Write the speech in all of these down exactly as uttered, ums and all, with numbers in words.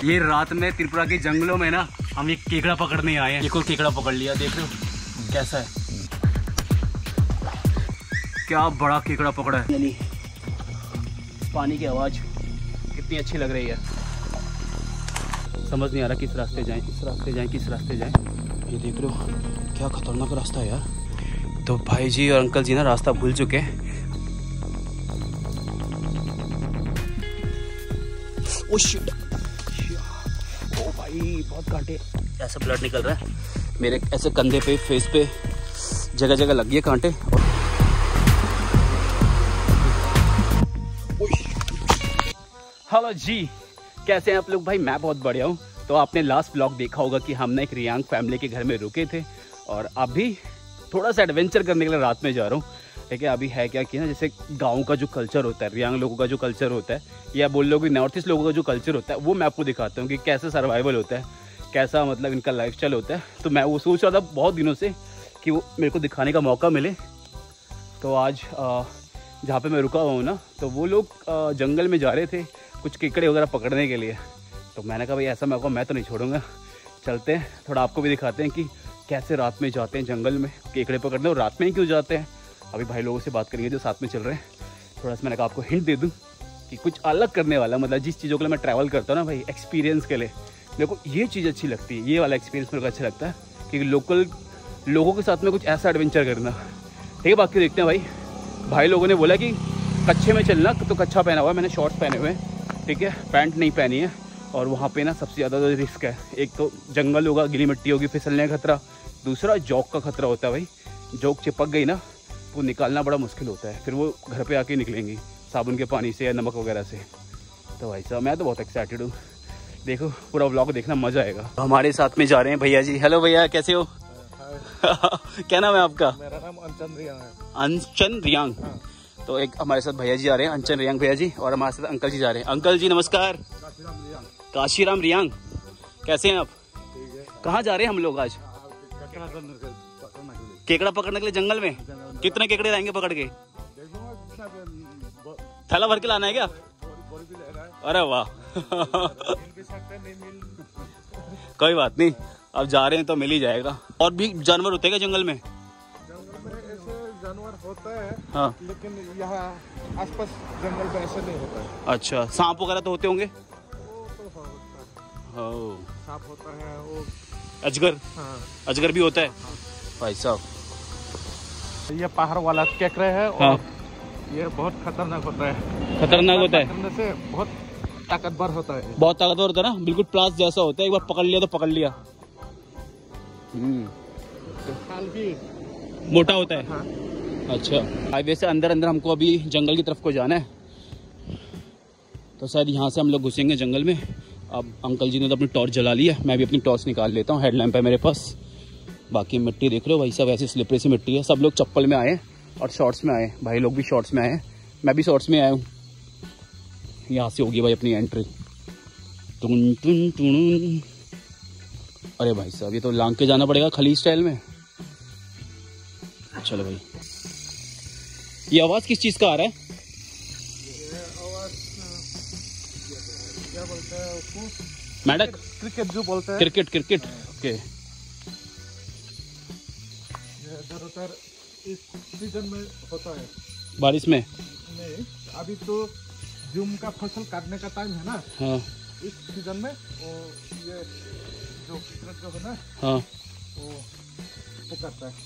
ये रात में त्रिपुरा के जंगलों में ना हम एक केकड़ा पकड़ने आए हैं। देखो केकड़ा पकड़ लिया, देख रहे हो कैसा है, क्या बड़ा केकड़ा पकड़ा है। यानी पानी की आवाज़ कितनी अच्छी लग रही है। समझ नहीं आ रहा किस रास्ते जाएं, इस रास्ते जाएं, किस रास्ते जाएं। ये देख रहे हो क्या खतरनाक रास्ता है यार। तो भाई जी और अंकल जी ना रास्ता भूल चुके हैं। ओ शिट, ओ भाई बहुत कांटे, ऐसा ब्लड निकल रहा है मेरे ऐसे कंधे पे, फेस पे, जगह जगह लग गए कांटे। हेलो जी, कैसे हैं आप लोग भाई? मैं बहुत बढ़िया हूँ। तो आपने लास्ट ब्लॉग देखा होगा कि हम ना एक रियांग फैमिली के घर में रुके थे और अभी थोड़ा सा एडवेंचर करने के लिए रात में जा रहा हूँ। ठीक है, अभी है क्या कि ना जैसे गांव का जो कल्चर होता है, रियांग लोगों का जो कल्चर होता है, या बोल लो कि नॉर्थ ईस्ट लोगों का जो कल्चर होता है, वो मैं आपको दिखाता हूँ कि कैसे सर्वाइवल होता है, कैसा मतलब इनका लाइफस्टाइल होता है। तो मैं वो सोच रहा था बहुत दिनों से कि वो मेरे को दिखाने का मौका मिले। तो आज जहाँ पे मैं रुका हुआ हूँ ना, तो वो लोग जंगल में जा रहे थे कुछ केकड़े वगैरह पकड़ने के लिए। तो मैंने कहा भाई ऐसा मौका मैं तो नहीं छोड़ूंगा, चलते हैं थोड़ा आपको भी दिखाते हैं कि कैसे रात में जाते हैं जंगल में केकड़े पकड़ने, और रात में ही क्यों जाते हैं। अभी भाई लोगों से बात करेंगे जो साथ में चल रहे हैं। थोड़ा सा मैंने कहा आपको हिंट दे दूँ कि कुछ अलग करने वाला, मतलब जिस चीज़ों के लिए मैं ट्रैवल करता हूँ ना भाई, एक्सपीरियंस के लिए मेरे को ये चीज़ अच्छी लगती है, ये वाला एक्सपीरियंस मेरे को अच्छा लगता है कि लोकल लोगों के साथ में कुछ ऐसा एडवेंचर करना। ठीक है, बाकी देखते हैं भाई। भाई लोगों ने बोला कि कच्छे में चलना, तो कच्छा पहना हुआ है, मैंने शॉर्ट्स पहने हुए हैं। ठीक है, पैंट नहीं पहनी है। और वहाँ पे ना सबसे ज़्यादा तो रिस्क है, एक तो जंगल होगा, गीली मिट्टी होगी, फिसलने का खतरा, दूसरा जॉक का खतरा होता है भाई। जॉक चिपक गई ना, वो निकालना बड़ा मुश्किल होता है, फिर वो घर पे आके निकलेंगी साबुन के पानी से या नमक वगैरह से। तो भाई साहब मैं तो बहुत एक्साइटेड हूँ, देखो पूरा व्लॉग देखना, मज़ा आएगा। हमारे साथ में जा रहे हैं भैया जी। हेलो भैया, कैसे हो? क्या नाम है आपका? मेरा नाम अंचन रियांग है। अंचन रियांग। हाँ। तो एक हमारे साथ भैया जी आ रहे हैं, अंचन रियांग भैया जी, और हमारे साथ अंकल जी जा रहे हैं। अंकल जी नमस्कार। काशीराम रियांग। काशीराम रियांग, कैसे हैं आप? ठीक है। कहाँ जा रहे हैं हम लोग आज? केकड़ा पकड़ने के लिए जंगल में। कितने केकड़े लाएंगे पकड़ के? थैला भर के लाना है क्या? अरे वाह। कोई बात नहीं, अब जा रहे हैं तो मिल ही जाएगा। और भी जानवर होते हैं क्या जंगल में? जंगल में ऐसे जानवर होता है। हाँ। लेकिन यहाँ आसपास जंगल में ऐसे नहीं होता है। अच्छा, सांप वगैरह तो होते होंगे? वो तो होता है। ओ, सांप होता है, वो अजगर। हाँ। अजगर भी होता है। हाँ। भाई साहब ये पहाड़ वाला केकड़ा है। और हाँ। ये बहुत खतरनाक होता है। खतरनाक होता है, करने से बहुत ताकतवर होता है। बहुत ताकतवर होता है ना, बिल्कुल प्लास जैसा होता है, एक बार पकड़ लिया तो पकड़ लिया। भी मोटा होता है। हाँ। अच्छा, हाईवे से अंदर अंदर हमको अभी जंगल की तरफ को जाना है, तो शायद यहाँ से हम लोग घुसेंगे जंगल में। अब अंकल जी ने तो अपनी टॉर्च जला ली है, मैं भी अपनी टॉर्च निकाल लेता हूँ, हेडलैम्प है मेरे पास। बाकी मिट्टी देख रहे हो भाई साहब, ऐसी स्लिपरी सी मिट्टी है। सब लोग चप्पल में आए और शॉर्ट्स में आए, भाई लोग भी शॉर्ट्स में आए, मैं भी शॉर्ट्स में आया हूँ। यहाँ से होगी भाई अपनी एंट्री। टुन टुन टुन। अरे भाई साहब ये तो लांग के जाना पड़ेगा खली स्टाइल में। चलो भाई, ये आवाज किस चीज का आ रहा है? ये आवाज क्या बोलते हैं उसको? मैडक? क्रिकेट जो बोलते हैं। Cricket, cricket. ओके। ये ज्यादातर इस सीजन में होता है। बारिश में नहीं, अभी तो जूम का फसल काटने का टाइम है ना। हाँ। इस सीजन में वो ये जो क्रिकेट जो है ना। हाँ। वो वो करता है।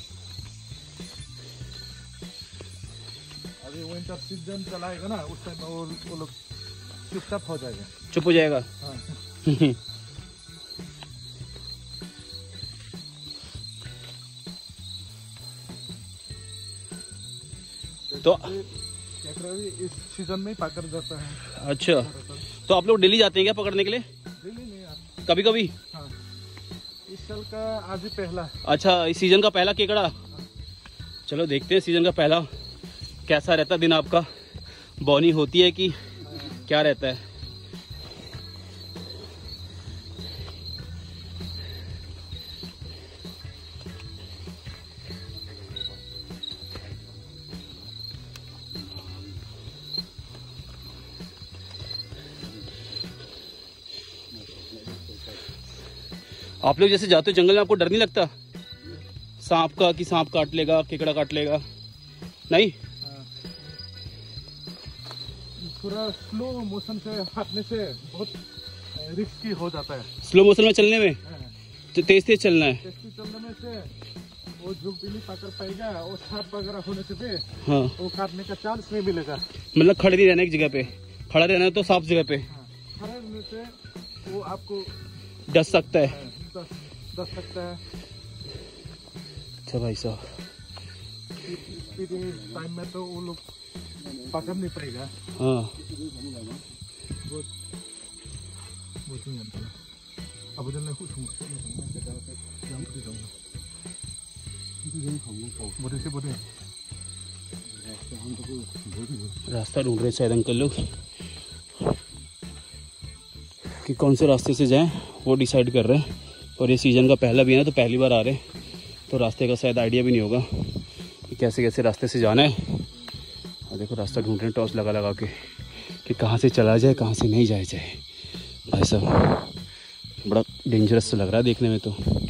अभी विंटर सीजन चलाएगा ना, उस टाइम वो वो लोग चुपचाप हो जाएगा। चुप हो जाएगा। हाँ। तो इस सीजन में ही पकड़ जाता है। अच्छा, तो आप लोग डेली जाते हैं क्या पकड़ने के लिए? डेली नहीं यार, कभी कभी। हाँ। इस साल का आज ही पहला। अच्छा, इस सीजन का पहला केकड़ा। चलो देखते हैं सीजन का पहला कैसा रहता है दिन आपका, बॉनी होती है कि क्या रहता है। आप लोग जैसे जाते हो जंगल में, आपको डर नहीं लगता सांप का कि सांप काट लेगा, केकड़ा काट लेगा? नहीं, पूरा स्लो मोशन से हाथने से बहुत रिस्की हो जाता है। स्लो मोशन में चलने में तो तेज तेज चलना है। तेज चलने में से वो झुक भी नहीं पकड़ पाएगा और सांप वगैरह होने से भी हाँ वो काटने का चांस नहीं मिलेगा। मतलब खड़े नहीं रहना एक जगह पे, खड़ा रहना है तो साफ जगह पे। हाँ, खड़े रहने से वो आपको डस सकता है, डस, डस सकता है। अच्छा भाई साहब, टाइम में तो वो लोग पकड़ नहीं पाएगा। हाँ अब रास्ता ढूंढ रहे शायद अंकल लोग कि कौन से रास्ते से जाएं, वो डिसाइड कर रहे हैं। और ये सीज़न का पहला भी है ना, तो पहली बार आ रहे हैं, तो रास्ते का शायद आइडिया भी नहीं होगा कि कैसे कैसे रास्ते से जाना है। और देखो रास्ता ढूंढ रहे हैं टॉर्च लगा लगा के कि कहाँ से चला जाए, कहाँ से नहीं जाया जाए। भाई साहब बड़ा डेंजरस लग रहा है देखने में। तो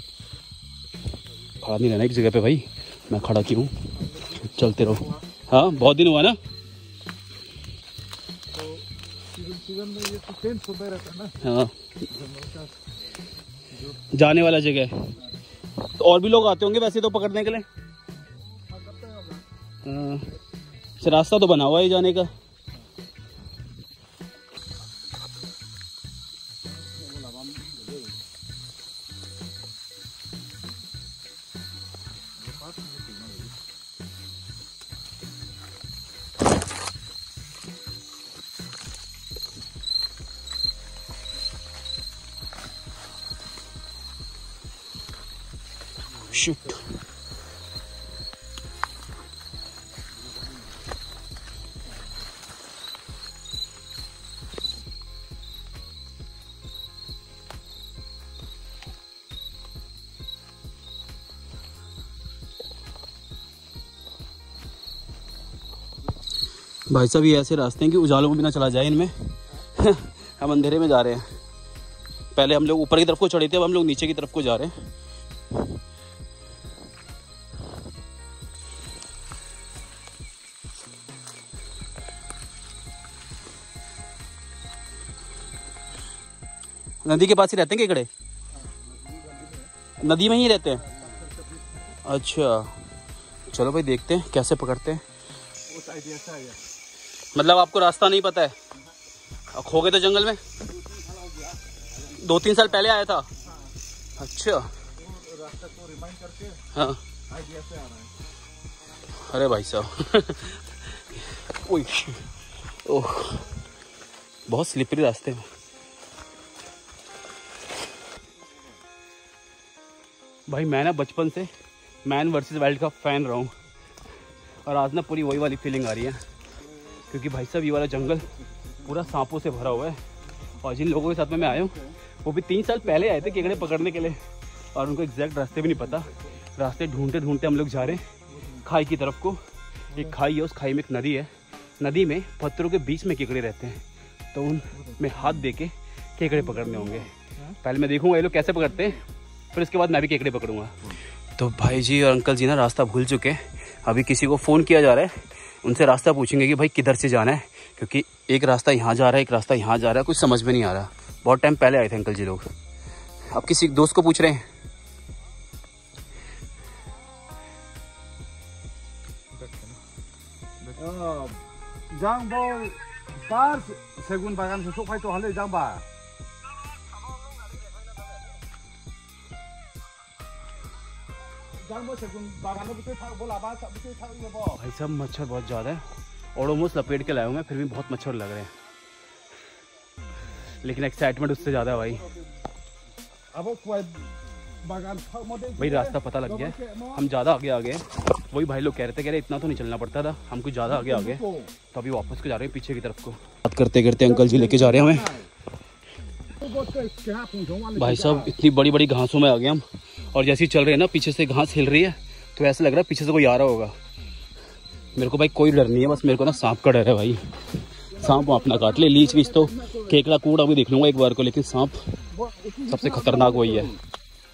खड़ा नहीं रहना एक जगह पे भाई, मैं खड़ा क्यों, चलते रहो। हाँ बहुत दिन हुआ ना, तो सीजन में ये तो चेंज होता रहता है ना। हाँ जाने वाला जगह है, तो और भी लोग आते होंगे वैसे तो पकड़ने के लिए। हाँ रास्ता तो बना हुआ है जाने का। Shoot. भाई साहब ये ऐसे रास्ते हैं कि उजालों में भी ना चला जाए इनमें। हम अंधेरे में जा रहे हैं। पहले हम लोग ऊपर की तरफ को चढ़े थे, अब हम लोग नीचे की तरफ को जा रहे हैं। नदी के पास ही रहते हैं केकड़े? नदी में ही रहते हैं? अच्छा चलो भाई देखते हैं कैसे पकड़ते हैं। उस आइडिया से आया। मतलब आपको रास्ता नहीं पता है, खो गए तो जंगल में? दो तीन साल पहले आया था। अच्छा रास्ता को रिमाइंड करके हाँ आइडिया से आ रहा है। अरे भाई साहब ओह ओह बहुत स्लिपरी रास्ते में। भाई मैं ना बचपन से मैन वर्सेस वाइल्ड का फ़ैन रहा हूँ, और आज ना पूरी वही वाली फीलिंग आ रही है, क्योंकि भाई साहब ये वाला जंगल पूरा सांपों से भरा हुआ है। और जिन लोगों के साथ में मैं आया हूँ वो भी तीन साल पहले आए थे केकड़े पकड़ने के लिए, और उनको एग्जैक्ट रास्ते भी नहीं पता। रास्ते ढूंढते ढूंढते हम लोग जा रहे हैं खाई की तरफ को। एक खाई है, उस खाई में एक नदी है, नदी में पत्थरों के बीच में केकड़े रहते हैं, तो उनमें हाथ दे के केकड़े पकड़ने होंगे। पहले मैं देखूँगा ये लोग कैसे पकड़ते हैं, फिर उसके बाद मैं भी केकड़े पकड़ूंगा। तो भाई जी और अंकल जी ना रास्ता भूल चुके हैं। अभी किसी को फ़ोन किया जा रहा है, उनसे रास्ता पूछेंगे कि भाई किधर से जाना है, क्योंकि एक रास्ता यहाँ जा रहा है, एक रास्ता यहाँ जा रहा है, कुछ समझ में नहीं आ रहा। बहुत टाइम पहले आए थे अंकल जी लोग, अब किसी दोस्त को पूछ रहे हैं। जांबो पार सेगुन बागान से सोखाई तो हले जांबा। भाई साहब मच्छर बहुत ज़्यादा है, और ऑलमोस्ट लपेट के लाया हूँ मैं, फिर भी बहुत मच्छर लग रहे हैं, लेकिन एक्साइटमेंट उससे ज़्यादा है भाई। भाई रास्ता पता लग गया है, हम ज़्यादा आगे आ गए। वही भाई लोग कह रहे थे, कह रहे इतना तो नहीं चलना पड़ता था, हम कुछ ज़्यादा आगे आ गए, तो अभी वापस को जा रहे हैं पीछे की तरफ को। बात करते करते अंकल जी लेके जा रहे हैं हमें। भाई साहब इतनी बड़ी बड़ी घासों में आ गए हम, और जैसे ही चल रहे हैं ना पीछे से घास हिल रही है, तो ऐसा लग रहा है पीछे से कोई आ रहा होगा। मेरे को भाई कोई डर नहीं है, बस मेरे को ना सांप का डर है भाई। सांप अपना काट ले, लीच वीच तो केकड़ा कूड़ा भी देख लूंगा एक बार को, लेकिन सांप सबसे खतरनाक वही है।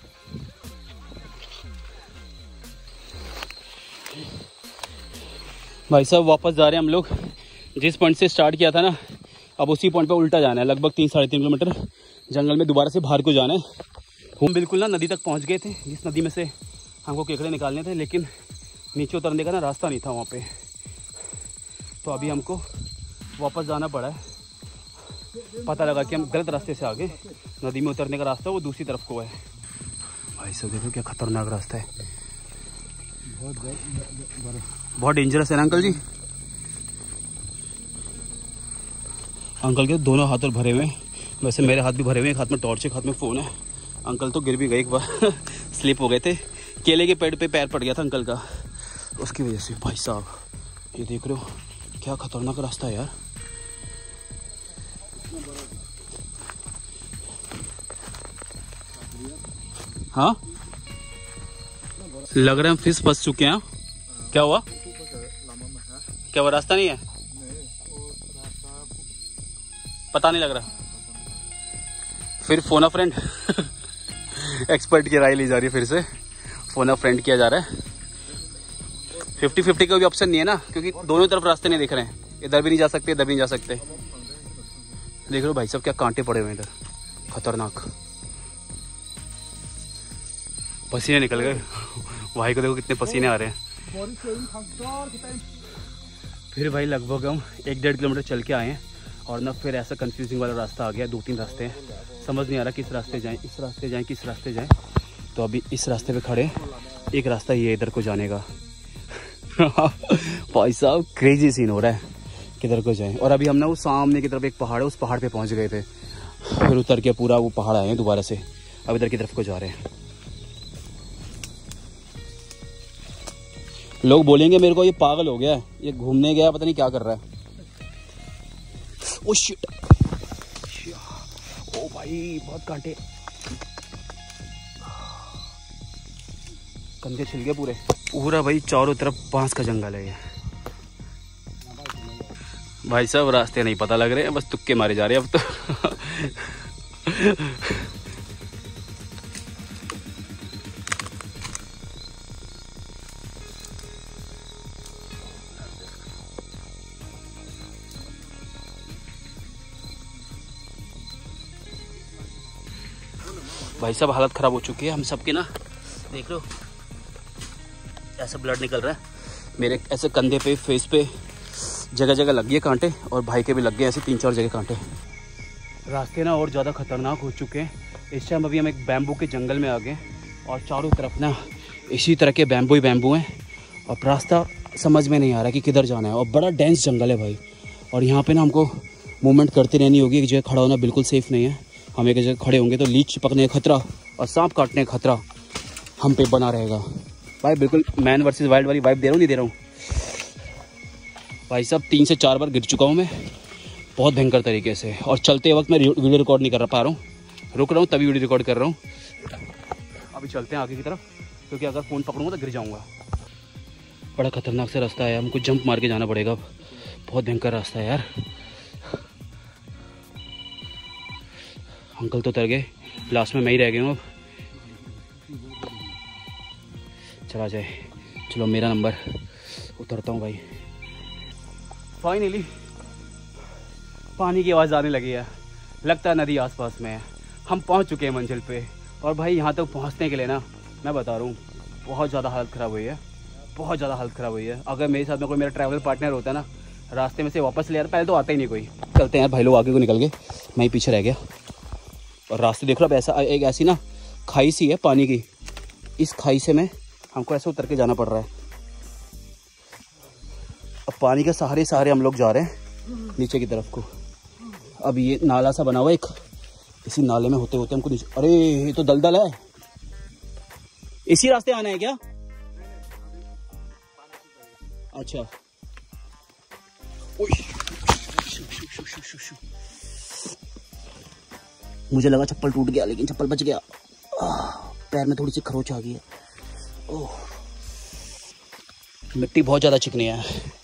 भाई साहब वापस जा रहे हैं हम लोग। जिस पॉइंट से स्टार्ट किया था ना, अब उसी पॉइंट पे उल्टा जाना है। लगभग तीन साढ़े तीन किलोमीटर जंगल में दोबारा से बाहर को जाना है। हम बिल्कुल ना नदी तक पहुंच गए थे, जिस नदी में से हमको केकड़े निकालने थे, लेकिन नीचे उतरने का ना रास्ता नहीं था वहाँ पे। तो अभी हमको वापस जाना पड़ा है। पता लगा कि हम गलत रास्ते से आ गए। नदी में उतरने का रास्ता वो दूसरी तरफ को है। भाई साहब देखो क्या खतरनाक रास्ता है, बहुत डेंजरस है ना अंकल जी। अंकल के दोनों हाथ और भरे हुए हैं, वैसे मेरे हाथ भी भरे हुए हैं। एक हाथ में टॉर्च, एक हाथ में फ़ोन है। अंकल तो गिर भी गए एक बार स्लिप हो गए थे। केले के पेड़ पे पैर पड़ गया था अंकल का, उसकी वजह से। भाई साहब ये देख रहे हो क्या खतरनाक रास्ता है यार। हाँ लग रहा है हम फिश फंस चुके हैं। क्या हुआ? क्या वो रास्ता नहीं है? पता नहीं लग रहा। फिर फोन अ फ्रेंड एक्सपर्ट की राय ली जा रही है। फिर से फोन अ फ्रेंड किया जा रहा है। फिफ्टी फिफ्टी का भी ऑप्शन नहीं है ना, क्योंकि दोनों तरफ रास्ते नहीं दिख रहे हैं। इधर भी नहीं जा सकते, इधर भी नहीं जा सकते। देख लो भाई साहब क्या कांटे पड़े हुए हैं इधर, खतरनाक। पसीने निकल गए भाई को, देखो कितने पसीने आ रहे हैं। फिर भाई लगभग हम एक डेढ़ किलोमीटर चल के आए हैं और ना फिर ऐसा कंफ्यूजिंग वाला रास्ता आ गया। दो तीन रास्ते हैं, समझ नहीं आ रहा किस रास्ते जाएं, इस रास्ते जाएं, किस रास्ते जाएं। तो अभी इस रास्ते पे खड़े। एक रास्ता ये इधर को जाने का भाई साहब क्रेजी सीन हो रहा है, किधर को जाएं। और अभी हम ना वो सामने की तरफ एक पहाड़ है, उस पहाड़ पे पहुंच गए थे। फिर उतर के पूरा वो पहाड़ आए हैं दोबारा से। अब इधर की तरफ को जा रहे हैं। लोग बोलेंगे मेरे को ये पागल हो गया है, ये घूमने गया पता नहीं क्या कर रहा है। ओ शिट, ओ भाई बहुत कांटे, कंधे छिल गए पूरे। पूरा भाई चारों तरफ बांस का जंगल है ये। भाई साहब रास्ते नहीं पता लग रहे हैं, बस तुक्के मारे जा रहे हैं अब तो भाई साहब हालत ख़राब हो चुकी है हम सबकी ना। देख लो ऐसा ब्लड निकल रहा है मेरे, ऐसे कंधे पे, फेस पे जगह जगह लग गए कांटे, और भाई के भी लग गए ऐसे तीन चार जगह कांटे। रास्ते ना और ज़्यादा खतरनाक हो चुके हैं। इस टाइम अभी हम एक बैम्बू के जंगल में आ गए और चारों तरफ ना इसी तरह के बैम्बू ही बैम्बू हैं और रास्ता समझ में नहीं आ रहा कि किधर जाना है। और बड़ा डेंस जंगल है भाई, और यहाँ पे ना हमको मूवमेंट करती रहनी होगी। एक जगह खड़ा होना बिल्कुल सेफ़ नहीं है। हम एक जगह खड़े होंगे तो लीच चिपकने का खतरा और सांप काटने का खतरा हम पे बना रहेगा। भाई बिल्कुल मैन वर्सेस वाइल्ड वाली वाइब दे रहा हूँ, नहीं दे रहा हूँ भाई साहब। तीन से चार बार गिर चुका हूँ मैं बहुत भयंकर तरीके से, और चलते वक्त मैं वीडियो रिकॉर्ड नहीं कर पा रहा हूँ। रुक रहा हूँ तभी वीडियो रिकॉर्ड कर रहा हूँ। अभी चलते हैं आगे की तरफ, क्योंकि अगर फ़ोन पकड़ूंगा तो गिर जाऊँगा। बड़ा खतरनाक सा रास्ता है, हमको जंप मार के जाना पड़ेगा। बहुत भयंकर रास्ता है यार। अंकल तो उतर गए, लास्ट में मैं ही रह गया हूँ। अब चला जाए, चलो मेरा नंबर, उतरता हूँ भाई। फाइनली पानी की आवाज़ आने लगी है, लगता है नदी आसपास में है। हम पहुँच चुके हैं मंजिल पे। और भाई यहाँ तक पहुँचने के लिए ना मैं बता रहा हूँ बहुत ज़्यादा हालत ख़राब हुई है, बहुत ज़्यादा हालत ख़राब हुई है। अगर मेरे साथ में कोई मेरा ट्रैवल पार्टनर होता ना, रास्ते में से वापस ले यार, पहले तो आता ही नहीं कोई। चलते हैं यार, भाई लोग आगे को निकल गए, मैं ही पीछे रह गया। और रास्ते देख रहा अब ऐसा एक ऐसी ना खाई सी है पानी की, इस खाई से मैं हमको ऐसे उतर के जाना पड़ रहा है। अब पानी के सहारे सहारे हम लोग जा रहे हैं नीचे की तरफ को। अब ये नाला सा बना हुआ एक, इसी नाले में होते होते हमको नीचे, अरे ये तो दलदल है। इसी रास्ते आना है क्या? अच्छा मुझे लगा चप्पल टूट गया, लेकिन चप्पल बच गया। पैर में थोड़ी सी खरोच आ गई है। ओह मिट्टी बहुत ज़्यादा चिकनी है।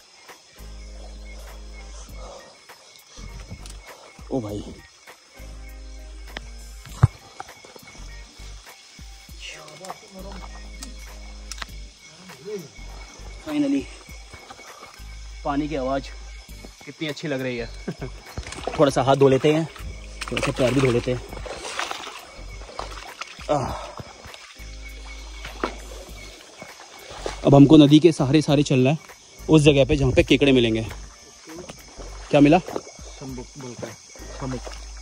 ओ भाई फाइनली पानी की आवाज़ कितनी अच्छी लग रही है। थोड़ा सा हाथ धो लेते हैं, थोड़ा सा पैर भी धो लेते हैं। अब हमको नदी के सहारे सहारे चलना है उस जगह पे जहाँ पे केकड़े मिलेंगे। क्या मिला? शंबुक बोलता है, शंबुक।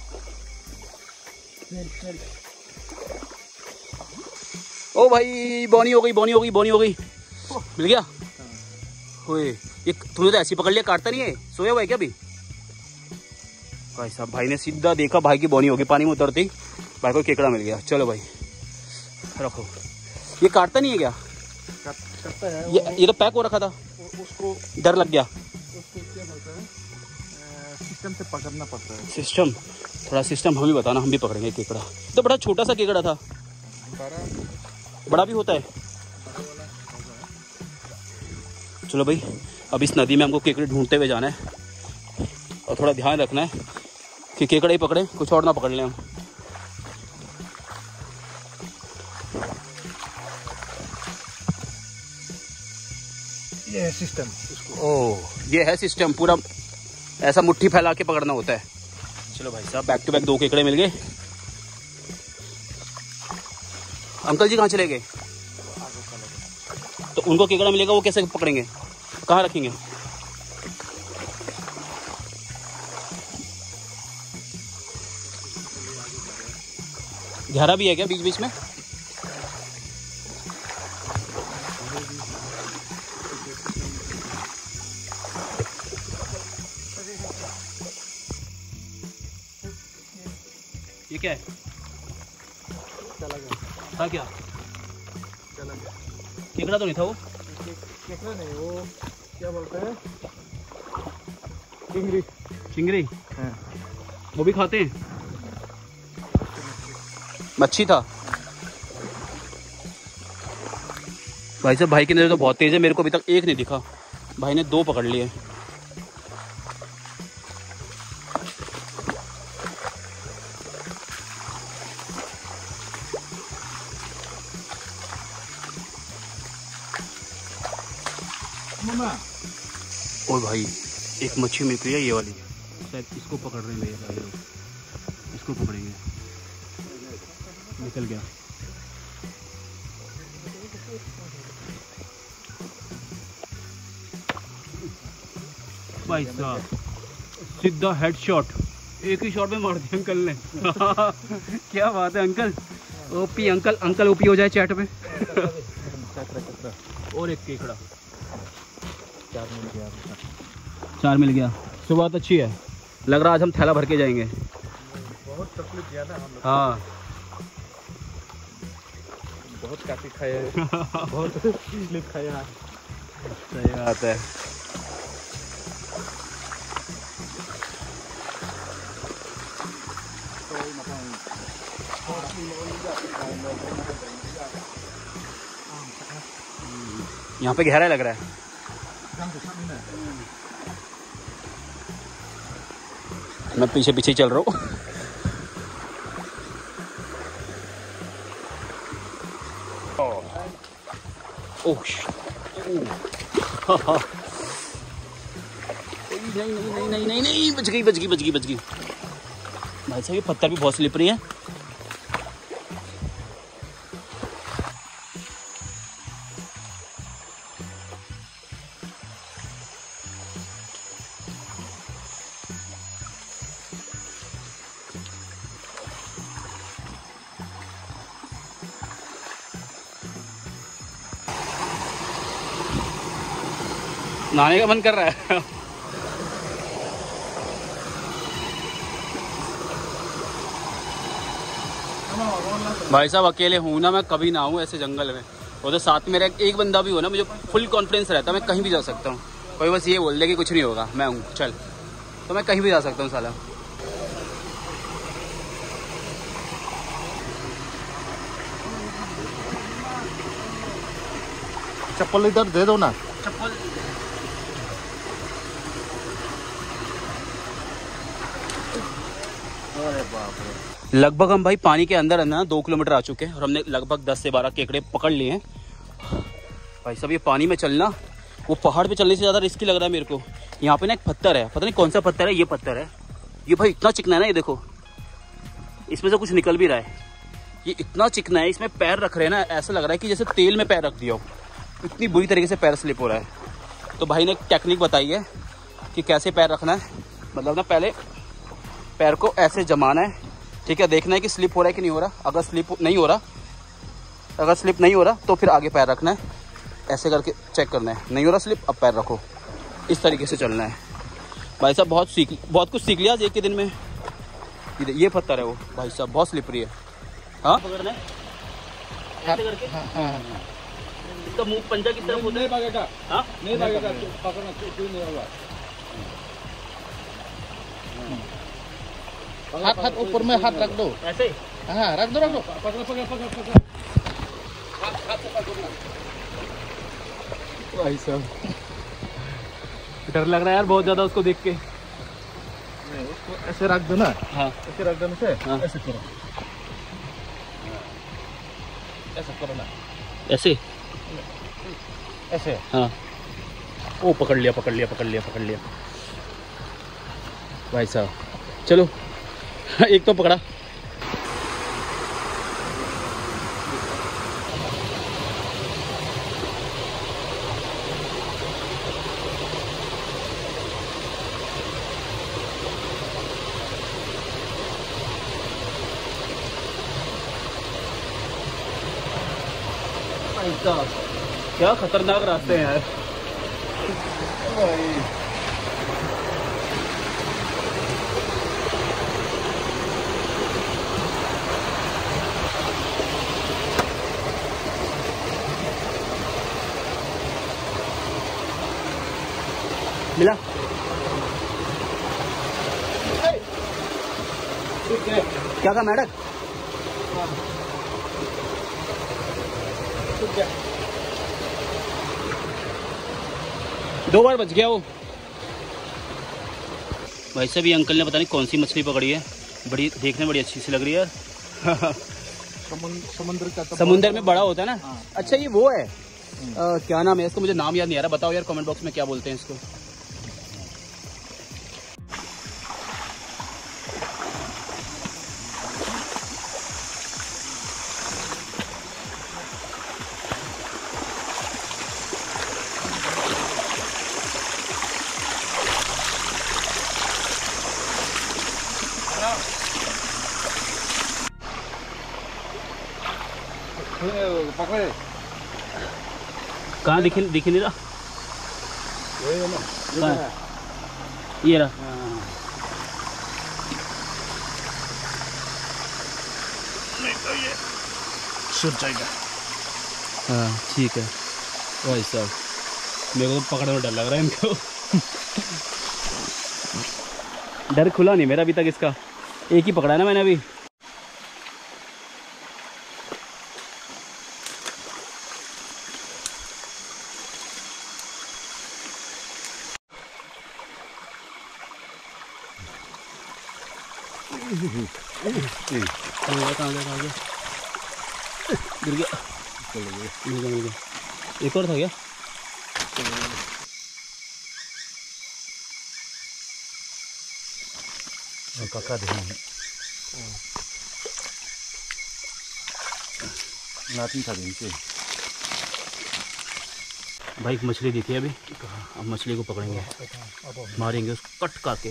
ओ भाई बोनी हो गई, बोनी हो गई, बोनी हो गई। मिल गया? ओए ये तूने तो ऐसी पकड़ लिया, काटता नहीं है? सोया हुआ है क्या अभी? भाई साहब भाई ने सीधा देखा, भाई की बोनी होगी पानी में उतरती, भाई को केकड़ा मिल गया। चलो भाई रखो। ये काटता नहीं है क्या? करता है ये ये तो पैक हो रखा था, उसको डर लग गया। उसको क्या बोलते हैं, सिस्टम से पकड़ना पड़ता है। सिस्टम, थोड़ा सिस्टम हमें बताना, हम भी पकड़ेंगे केकड़ा। तो बड़ा छोटा सा केकड़ा था, बड़ा भी होता है। चलो भाई अब इस नदी में हमको केकड़े ढूंढते हुए जाना है और थोड़ा ध्यान रखना है कि केकड़े ही पकड़े, कुछ और ना पकड़ लें हम। ये है सिस्टम। ओह ये है सिस्टम, पूरा ऐसा मुट्ठी फैला के पकड़ना होता है। चलो भाई साहब बैक टू बैक दो केकड़े मिल गए। अंकल जी कहाँ चले गए? तो उनको केकड़ा मिलेगा, वो कैसे पकड़ेंगे, कहाँ रखेंगे? गहरा भी है क्या बीच बीच में? ये क्या है? चला गया। था क्या? चला गया। केकड़ा तो नहीं था वो? केकड़ा नहीं, वो क्या बोलते हैं, चिंगरी। चिंगरी? हाँ। वो भी खाते हैं? मच्छी था। भाई साहब भाई की नजर तो बहुत तेज है, मेरे को अभी तक एक नहीं दिखा, भाई ने दो पकड़ लिए। ओ भाई एक मच्छी मिल रही है, ये वाली शायद, इसको पकड़ रहे हैं भैया सारे लोग, इसको पकड़ेंगे। निकल गया। भाई साहब सीधा हेडशॉट, एक ही शॉट में मार दिया अंकल ने। क्या बात है uncle, OP uncle, uncle OP हो जाए चैट में। और एक केकड़ा, चार मिल गया। चार मिल गया। सुबह अच्छी है, लग रहा आज हम थैला भर के जाएंगे। बहुत तकलीफ किया ना हम लोग। हाँ बहुत काफी खाया है। बहुत तकलीफ खाया है। सही बात है। यहाँ पे गहरा लग रहा है। मैं पीछे पीछे चल रहा हूँ। ओह नहीं नहीं नहीं नहीं नहीं नहीं बच गई बच गई बच गई बच गई। भाई साहब ये पत्थर भी बहुत स्लिपरी है। नहाने का मन कर रहा है। भाई साहब अकेले हूँ ना, मैं कभी ना हूँ ऐसे जंगल में, और तो साथ में मेरा एक बंदा भी हो ना, मुझे फुल कॉन्फिडेंस रहता है, मैं कहीं भी जा सकता हूँ। कोई बस ये बोल दे कि कुछ नहीं होगा, मैं हूँ चल, तो मैं कहीं भी जा सकता हूँ साला। चप्पल इधर दे दो ना। चप्पल अरे बाप रे। लगभग हम भाई पानी के अंदर अंदर दो किलोमीटर आ चुके हैं और हमने लगभग दस से बारह केकड़े पकड़ लिए हैं। भाई साहब ये पानी में चलना वो पहाड़ पे चलने से ज़्यादा रिस्की लग रहा है मेरे को। यहाँ पे ना एक पत्थर है, पता नहीं कौन सा पत्थर है, ये पत्थर है, ये भाई इतना चिकना है ना, ये देखो इसमें से कुछ निकल भी रहा है, ये इतना चिकना है, इसमें पैर रख रहे हैं ना ऐसा लग रहा है कि जैसे तेल में पैर रख दिया हो, इतनी बुरी तरीके से पैर स्लिप हो रहा है। तो भाई ने एक टेक्निक बताई है कि कैसे पैर रखना है, मतलब ना पहले पैर को ऐसे जमाना है, ठीक है, देखना है कि स्लिप हो रहा है कि नहीं हो रहा, अगर स्लिप नहीं हो रहा अगर स्लिप नहीं हो रहा तो फिर आगे पैर रखना है, ऐसे करके चेक करना है, नहीं हो रहा स्लिप अब पैर रखो, इस तरीके से चलना है। भाई साहब बहुत सीख बहुत कुछ सीख लिया आज एक के दिन में। ये पत्थर है वो भाई साहब बहुत स्लिपरी है। हाँ पकड़ना है ऐसे करके, इसका मुंह पंजा की तरफ होता है, नहीं भागेगा, हाँ नहीं भागेगा, पकड़ना क्यों नहीं होगा, हाथ हाथ ऊपर में हाथ रख दो ऐसे, हाँ रख दो रख दो, पकड़ पकड़ पकड़ पकड़ हाथ हाथ से पकड़ना। भाई साहब डर लग रहा है यार बहुत ज्यादा उसको देख के। नहीं उसको ऐसे रख दो ना, हाँ ऐसे रख देने से, हाँ ऐसे करो, ऐसे करो ना, ऐसे ऐसे, हाँ ओ पकड़ लिया पकड़ लिया पकड़ लिया पकड़ लिया भाई साहब। चलो एक तो पकड़ा, क्या खतरनाक रास्ते हैं यार। मिला क्या था मैडम, दो बार बच गया वो। भाई साहब ये अंकल ने पता नहीं कौन सी मछली पकड़ी है, बड़ी देखने में बड़ी अच्छी सी लग रही है। समुद्र का समुद्र में बड़ा होता है ना। हाँ। अच्छा ये वो है आ, क्या नाम है इसको, मुझे नाम याद नहीं आ रहा, बताओ यार कमेंट बॉक्स में क्या बोलते हैं इसको। पकड़े कहाँ दिख दिख नहीं रहा, ये ना कहाँ ये रहा, नहीं तो ये छूट जाएगा। हाँ ठीक है भाई साहब, मेरे को तो पकड़ने में डर लग रहा है इनको। डर खुला नहीं मेरा अभी तक, इसका एक ही पकड़ा है ना मैंने अभी। कहाँ गया कहाँ गया, गिर गया, मिल गया मिल गया, एक और था क्या, काका देखेंगे नाती था इनसे। भाई एक मछली दिखी है अभी, अब मछली को पकड़ेंगे, मारेंगे उसको कट काट के।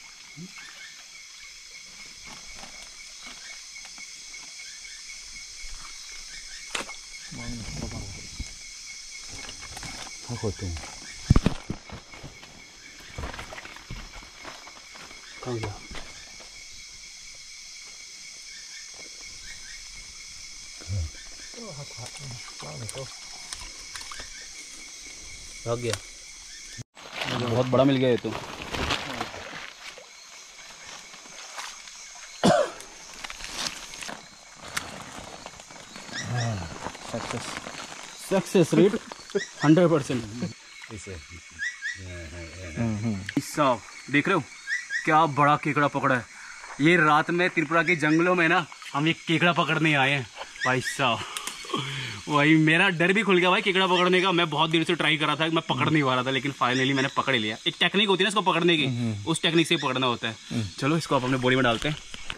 होते हैं कहाँ गया, भाग गया, बहुत बड़ा मिल गया ये तो। Success success rate hundred percent. देख रहे हो क्या बड़ा केकड़ा पकड़ा है, ये रात में त्रिपुरा के जंगलों में ना हम ये केकड़ा पकड़ने आए हैं भाई साहब। वही मेरा डर भी खुल गया भाई केकड़ा पकड़ने का। मैं बहुत देर से ट्राई कर रहा था, मैं पकड़ नहीं पा रहा था, लेकिन फाइनली मैंने पकड़ लिया। एक टेक्निक होती है ना इसको पकड़ने की, उस टेक्निक से पकड़ना होता है। चलो इसको आप अपने बोरी में डालते हैं।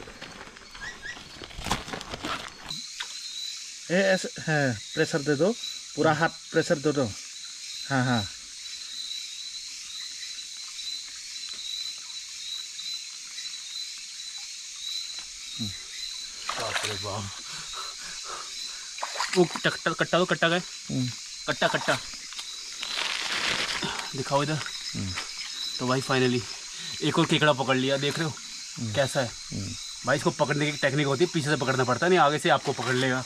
ये ऐसे है, प्रेशर दे दो, पूरा हाथ प्रेशर दे दो। हाँ हाँ वो कट्टा कट्टा तो कट्टा गए, कट्टा कट्टा दिखाओ इधर। तो भाई फाइनली एक और केकड़ा पकड़ लिया, देख रहे हो कैसा है भाई। इसको पकड़ने की टेक्निक होती है, पीछे से पकड़ना पड़ता है, नहीं आगे से आपको पकड़ लेगा।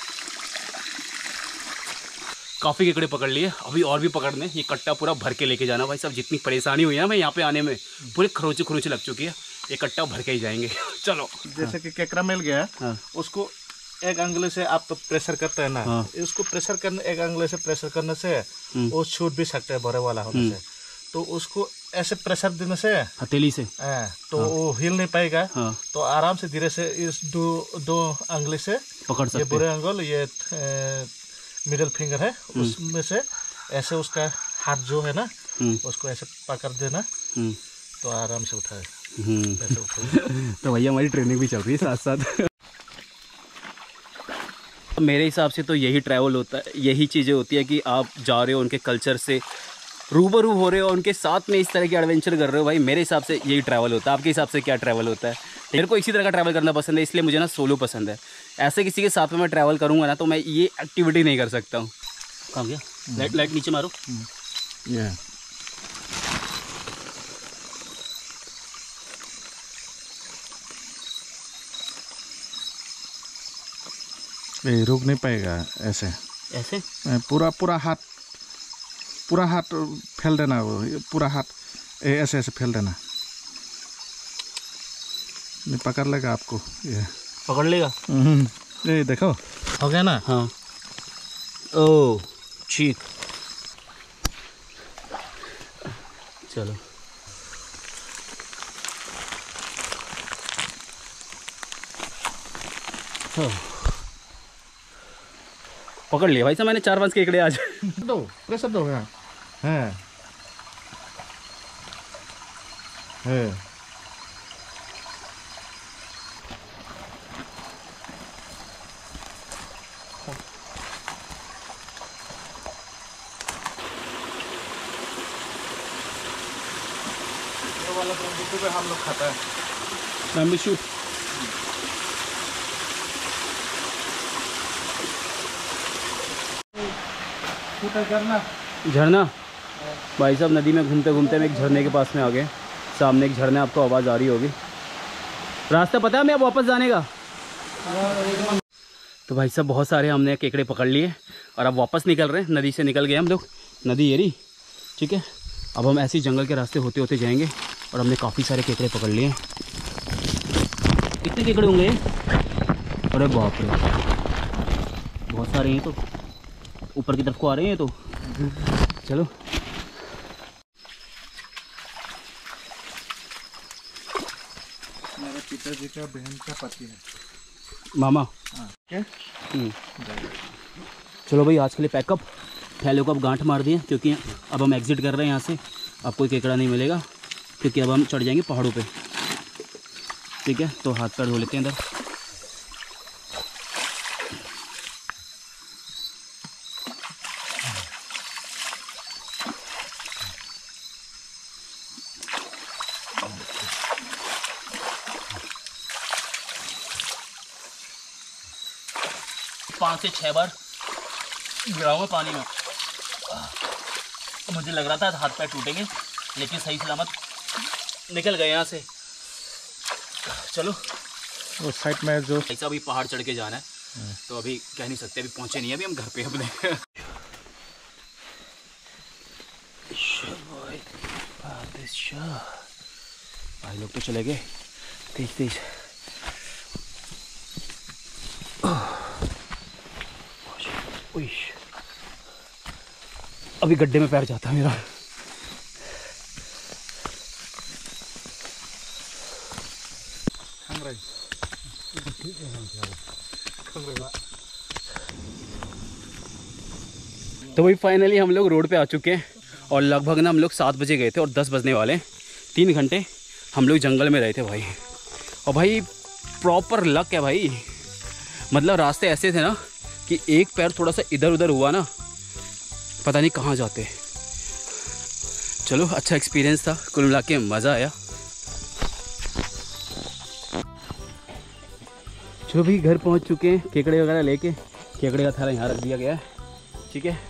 काफ़ी केकड़े पकड़ लिए, अभी और भी पकड़ने। ये कट्टा पूरा भर के लेके जाना भाई साहब। जितनी परेशानी हुई है ना मैं यहाँ पे आने में, पूरे खरोचे खरोचे लग चुकी है। ये कट्टा भर के ही जाएंगे। चलो जैसे कि केकड़ा मिल गया, हाँ। उसको एक अंगले से आप तो प्रेशर करते हैं ना, हाँ। उसको प्रेशर करने, एक अंगले से प्रेशर करने से वो छूट भी सकते हैं बड़े वाला होने से। तो उसको ऐसे प्रेशर देने से, हथेली से, आ, तो हाँ। वो हिल नहीं पाएगा। हाँ। तो आराम से धीरे से इस दो दो अंगले से पकड़ सकते हैं। ये बुरे अंगल, ये मिडिल फिंगर है, उसमें से ऐसे उसका हाथ जो है ना, उसको ऐसे पकड़ देना, तो आराम से उठाए। ऐसे उठाए। तो भैया हमारी ट्रेनिंग भी चल रही है साथ साथ। मेरे हिसाब से तो यही ट्रैवल होता है, यही चीज़ें होती है कि आप जा रहे हो, उनके कल्चर से रूबरू हो रहे हो, उनके साथ में इस तरह के एडवेंचर कर रहे हो। भाई मेरे हिसाब से यही ट्रैवल होता है। आपके हिसाब से क्या ट्रैवल होता है? मेरे को इसी तरह का ट्रैवल करना पसंद है, इसलिए मुझे ना सोलो पसंद है। ऐसे किसी के साथ में मैं ट्रैवल करूँगा ना तो मैं ये एक्टिविटी नहीं कर सकता हूँ। कहाँ गया? लाइट लाइट नीचे मारो। ये ये रुक नहीं पाएगा। ऐसे ऐसे पूरा पूरा हाथ पूरा हाथ फैल देना, वो पूरा हाथ ऐसे ऐसे फैल देना, नहीं पकड़ लेगा आपको। ये पकड़ लेगा। ये देखो हो गया ना। हाँ ओ ठीक, चलो हाँ। पकड़ लिया भाई साहब मैंने चार पांच केकड़े आज। दो प्रेशर दो। हाँ है है ये वाला बम्बू पे हम लोग खाता है, बैम्बू शूट। झरना झरना भाई साहब नदी में घूमते घूमते हम एक झरने के पास में आ गए। सामने एक झरना, आपको आवाज़ आ रही होगी। रास्ता पता है हमें अब वापस जाने का? तो भाई साहब बहुत सारे हमने केकड़े पकड़ लिए और अब वापस निकल रहे हैं। नदी से निकल गए हम लोग, नदी एरी, ठीक है। अब हम ऐसे जंगल के रास्ते होते होते जाएंगे और हमने काफ़ी सारे केकड़े पकड़ लिए। कितने केकड़े होंगे? अरे बाप रे, बहुत सारे हैं। तो ऊपर की तरफ को आ रहे हैं तो चलो। मेरे पिताजी का बहन का पति है, मामा। क्या? चलो भाई आज के लिए पैकअप। थैले को अब गांठ मार दिए क्योंकि अब हम एग्जिट कर रहे हैं यहाँ से। अब कोई केकड़ा नहीं मिलेगा क्योंकि अब हम चढ़ जाएंगे पहाड़ों पे, ठीक है। तो हाथ पैर धो लेते हैं इधर। पाँच से छः बार गिरा हुआ पानी में। मुझे लग रहा था हाथ पैर टूटेंगे, लेकिन सही सलामत निकल गए यहाँ से। चलो उस साइड में जो ऐसा अभी पहाड़ चढ़ के जाना है, तो अभी कह नहीं सकते, अभी पहुँचे नहीं है, अभी हम घर पे अपने। भाई लोग तो चले गए तेज तेज। अभी गड्ढे में पैर जाता है मेरा। तो वही फाइनली हम लोग रोड पे आ चुके हैं और लगभग ना हम लोग सात बजे गए थे और दस बजने वाले हैं। तीन घंटे हम लोग जंगल में रहे थे भाई। और भाई प्रॉपर लक है भाई, मतलब रास्ते ऐसे थे ना कि एक पैर थोड़ा सा इधर उधर हुआ ना पता नहीं कहाँ जाते। चलो अच्छा एक्सपीरियंस था, कुल मिला के मज़ा आया। चलो भी घर पहुंच चुके हैं, केकड़े वगैरह लेके। केकड़े का थाला यहाँ रख दिया गया है, ठीक है।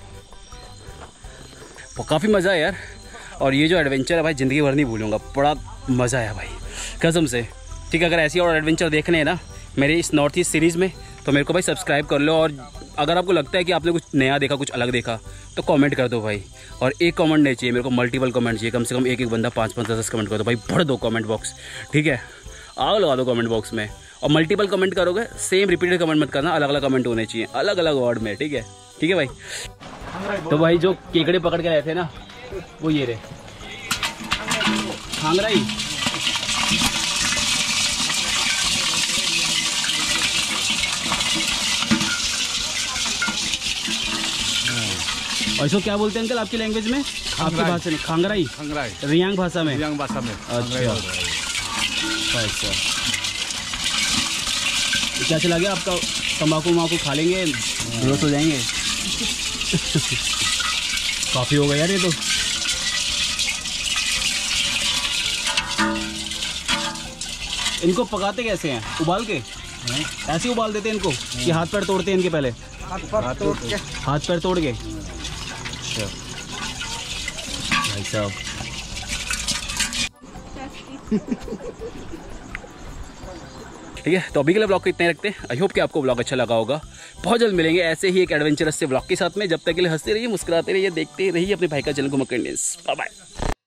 काफ़ी मज़ा आया यार। और ये जो एडवेंचर है भाई ज़िंदगी भर नहीं भूलूंगा, बड़ा मज़ा आया भाई कसम से। ठीक है, अगर ऐसी और एडवेंचर देखने हैं ना मेरे इस नॉर्थ ईस्ट सीरीज़ में तो मेरे को भाई सब्सक्राइब कर लो। और अगर आपको लगता है कि आपने कुछ नया देखा, कुछ अलग देखा तो कमेंट कर दो भाई। और एक कमेंट नहीं चाहिए मेरे को, मल्टीपल कमेंट चाहिए, कम से कम एक एक बंदा पाँच पाँच दस दस कमेंट कर दो भाई, भर दो कमेंट बॉक्स, ठीक है। आग लगा दो कमेंट बॉक्स में। और मल्टीपल कमेंट करोगे, सेम रिपीटेड कमेंट मत करना, अलग अलग कमेंट होने चाहिए, अलग अलग वर्ड में, ठीक है। ठीक है भाई। तो भाई जो केकड़े पकड़ के रहे थे ना वो ये रहे, खांगराई। और इसको क्या बोलते हैं अंकल आपकी लैंग्वेज में, आपकी भाषा में? खांगराई। खांगराई रियांग भाषा में। रियांग भाषा में। अच्छा अच्छा। क्या चला गया आपका? तम्बाकू वम्बाकू खा लेंगे, बेहोश हो जाएंगे। काफ़ी हो गया यार ये तो। इनको पकाते कैसे हैं? उबाल के? ऐसे उबाल देते हैं इनको कि हाथ पैर तोड़ते हैं इनके पहले? हाथ पैर तोड़ के। हाथ पैर तोड़ के। अच्छा भाई साहब। ठीक है, तो अभी के लिए ब्लॉग को इतना ही रखते हैं। आई होप कि आपको ब्लॉग अच्छा लगा होगा। बहुत जल्द मिलेंगे ऐसे ही एक एडवेंचरस से ब्लॉग के साथ में। जब तक के लिए हंसते रहिए, मुस्कुराते रहिए, देखते रहिए अपने भाई का channel Ghumakkad Indians. Bye bye.